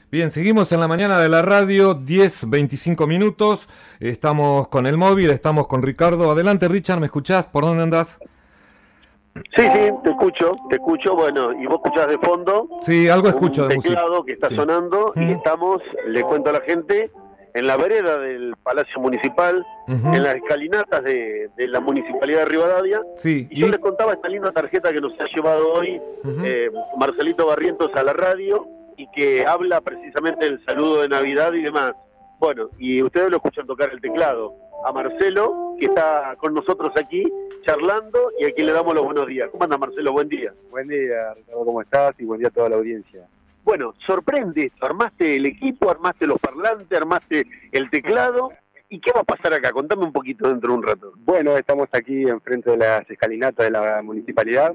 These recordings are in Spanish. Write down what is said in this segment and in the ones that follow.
Bien, seguimos en la mañana de la radio, 10:25 minutos. Estamos con el móvil, estamos con Ricardo. Adelante, Richard, ¿me escuchás? ¿Por dónde andás? Sí, sí, te escucho, bueno, y vos escuchás de fondo Sí, algo un escucho de música. teclado que está Sí. sonando y Ujú, estamos, le cuento a la gente, en la vereda del Palacio Municipal, en ujú. las escalinatas de la Municipalidad de Rivadavia, Sí, y yo y... les contaba esta linda tarjeta que nos ha llevado hoy ujú. Marcelito Barrientos a la radio y que habla precisamente del saludo de Navidad y demás. Bueno, y ustedes lo escuchan tocar el teclado. A Marcelo, que está con nosotros aquí, charlando, y aquí le damos los buenos días. ¿Cómo anda, Marcelo? Buen día. Buen día, Ricardo, ¿cómo estás? Y buen día a toda la audiencia. Bueno, sorprende esto. Armaste el equipo, armaste los parlantes, armaste el teclado. ¿Y qué va a pasar acá? Contame un poquito dentro de un rato. Bueno, estamos aquí enfrente de las escalinatas de la municipalidad.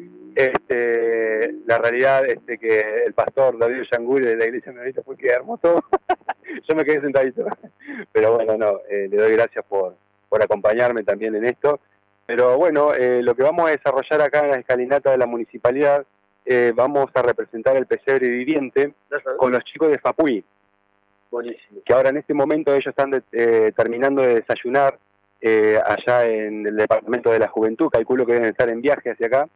La realidad es que el pastor David Yanguri de la iglesia menonita fue que armó todo. Yo me quedé sentadito. Pero bueno, no, le doy gracias por acompañarme también en esto. Pero bueno, lo que vamos a desarrollar acá en las escalinatas de la municipalidad, vamos a representar el pesebre viviente con los chicos de Fapuy. Buenísimo. Que ahora en este momento ellos están terminando de desayunar allá en el departamento de la juventud, calculo que deben estar en viaje hacia acá.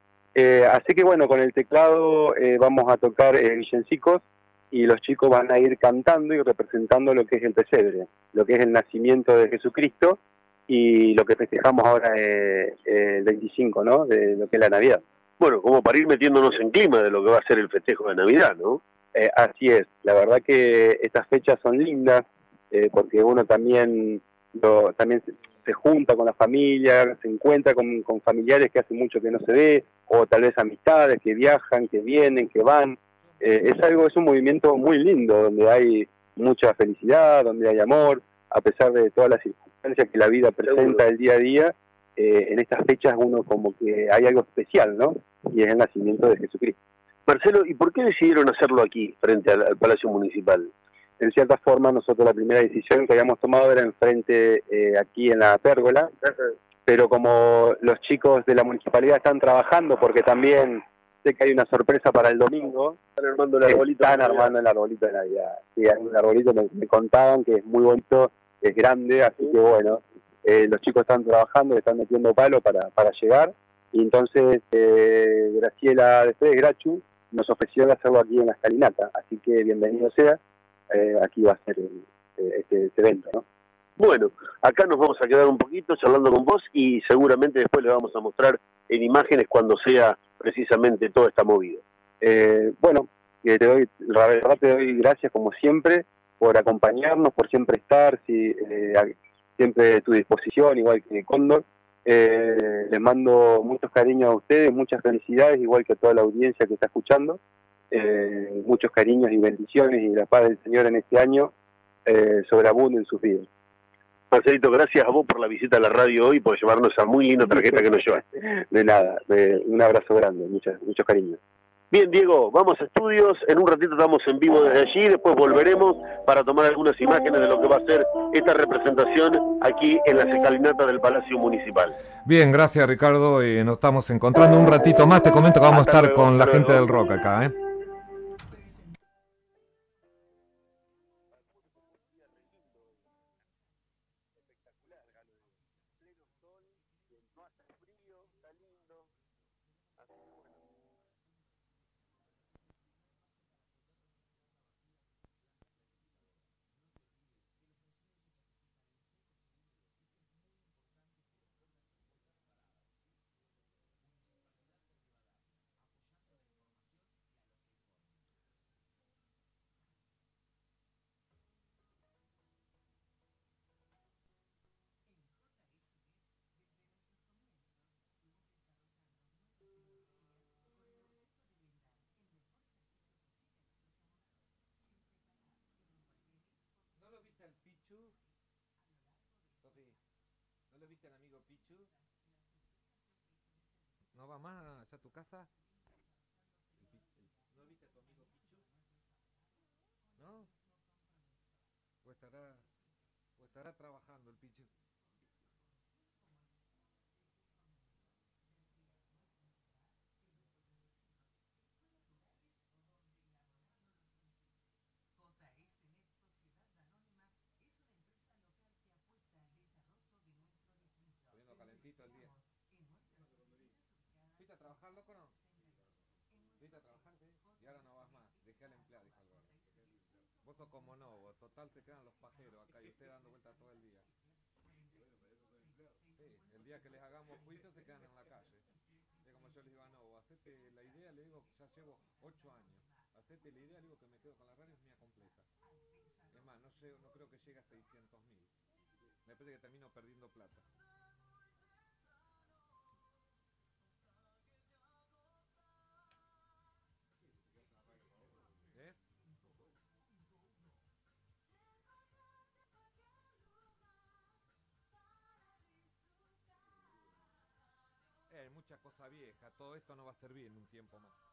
Así que bueno, con el teclado vamos a tocar villancicos y los chicos van a ir cantando y representando lo que es el pesebre, lo que es el nacimiento de Jesucristo y lo que festejamos ahora el 25, ¿no? De lo que es la Navidad. Bueno, como para ir metiéndonos en clima de lo que va a ser el festejo de Navidad, ¿no? Así es, la verdad que estas fechas son lindas porque uno también se junta con la familia, se encuentra con familiares que hace mucho que no se ve, o tal vez amistades que viajan, que vienen, que van. Es un movimiento muy lindo, donde hay mucha felicidad, donde hay amor, a pesar de todas las circunstancias que la vida presenta el día a día, en estas fechas uno como que hay algo especial, ¿no? Y es el nacimiento de Jesucristo. Marcelo, ¿y por qué decidieron hacerlo aquí, frente al Palacio Municipal? En cierta forma, nosotros la primera decisión que habíamos tomado era enfrente, aquí en la pérgola, pero como los chicos de la municipalidad están trabajando, porque también sé que hay una sorpresa para el domingo, están armando el arbolito de Navidad. Sí, hay un arbolito, me contaban que es muy bonito, es grande, así que bueno, los chicos están trabajando, le están metiendo palo para llegar, y entonces Graciela de Fede Grachu nos ofreció hacerlo aquí en la escalinata, así que bienvenido sea. Aquí va a ser este evento, ¿no? Bueno, acá nos vamos a quedar un poquito charlando con vos y seguramente después le vamos a mostrar en imágenes cuando sea precisamente toda esta movida. Bueno, la verdad te doy gracias como siempre por acompañarnos, por siempre estar, siempre a tu disposición, igual que Cóndor. Les mando muchos cariños a ustedes, muchas felicidades, igual que a toda la audiencia que está escuchando. Muchos cariños y bendiciones y la paz del Señor en este año sobreabunde en sus vidas. Marcelito, gracias a vos por la visita a la radio hoy, por llevarnos esa muy linda tarjeta que nos llevaste. De nada, un abrazo grande, muchos cariños. Bien, Diego, vamos a estudios, en un ratito estamos en vivo desde allí, después volveremos para tomar algunas imágenes de lo que va a ser esta representación aquí en las escalinatas del Palacio Municipal. Bien, gracias, Ricardo. Nos estamos encontrando un ratito más. Te comento que vamos a Hasta estar luego, con hasta la gente luego. del rock acá, ¿eh? ¿No lo viste al Pichu? Sofi, ¿no lo viste al amigo Pichu? ¿No va más a tu casa? ¿No viste a tu amigo Pichu? ¿No? ¿O estará trabajando el Pichu? ¿Viste a trabajar? ¿Sí? Y ahora no vas más. Dejé al empleado, dijo Alberto. Vos sos como no, vos. Total se quedan los pajeros acá y usted dando vueltas todo el día. Sí, el día que les hagamos juicio se quedan en la calle. Es como yo les digo a Novo, hacete la idea, le digo, ya llevo 8 años. Hacete la idea, le digo que me quedo con la radio, es mía completa. Es más, no creo que llegue a 600.000. Me parece que termino perdiendo plata. ¿Eh? Hay mucha cosa vieja, todo esto no va a servir en un tiempo más.